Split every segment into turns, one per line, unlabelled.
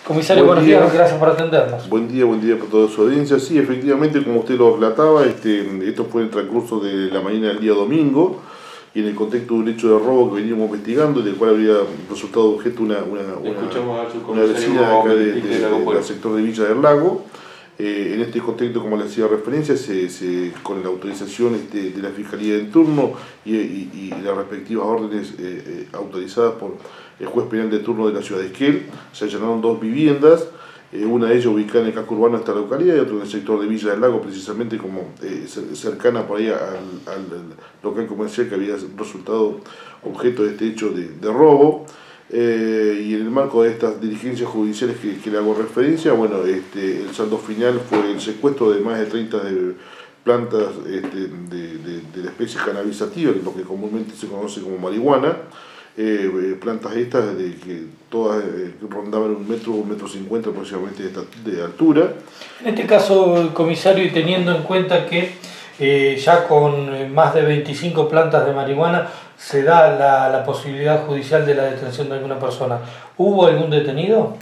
Comisario, buenos días, gracias por atendernos.
Buen día para toda su audiencia. Sí, efectivamente, como usted lo relataba, esto fue en el transcurso de la mañana del día domingo, y en el contexto de un hecho de robo que veníamos investigando, del cual habría resultado objeto una vecina acá del sector de Villa del Lago. En este contexto, como le hacía referencia, con la autorización de la Fiscalía en turno y las respectivas órdenes autorizadas por el juez penal de turno de la ciudad de Esquel, se allanaron dos viviendas, una de ellas ubicada en el casco urbano de esta localidad y otra en el sector de Villa del Lago, precisamente como cercana por ahí al local comercial que había resultado objeto de este hecho de robo. Y en el marco de estas diligencias judiciales que le hago referencia, bueno, el saldo final fue el secuestro de más de 30 plantas de la especie cannabisativa, lo que comúnmente se conoce como marihuana. Plantas estas que todas rondaban 1,50 m aproximadamente de altura.
En este caso, comisario, y teniendo en cuenta que ya con más de 25 plantas de marihuana se da la posibilidad judicial de la detención de alguna persona, ¿hubo algún detenido?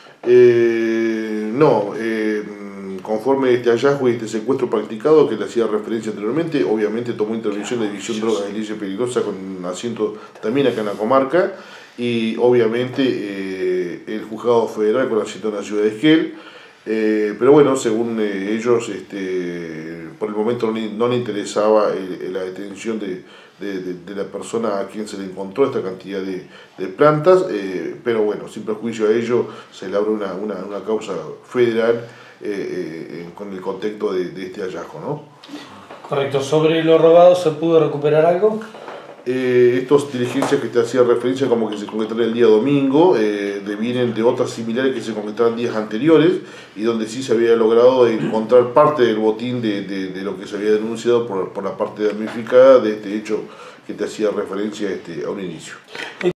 No, conforme este hallazgo y este secuestro practicado que le hacía referencia anteriormente, obviamente tomó intervención de División de Drogas y Leyes Peligrosas con asiento también acá en la comarca, y obviamente el Juzgado Federal con asiento en la ciudad de Esquel. Pero bueno, según ellos, por el momento no le interesaba la detención de la persona a quien se le encontró esta cantidad de plantas, pero bueno, sin perjuicio a ello, se le abre una causa federal con el contexto de este hallazgo, ¿no?
Correcto. ¿Sobre lo robado se pudo recuperar algo?
Estas diligencias que te hacía referencia como que se concretaron el día domingo, vienen de otras similares que se concretaron días anteriores, y donde sí se había logrado encontrar parte del botín de lo que se había denunciado por la parte damnificada de este hecho que te hacía referencia a un inicio.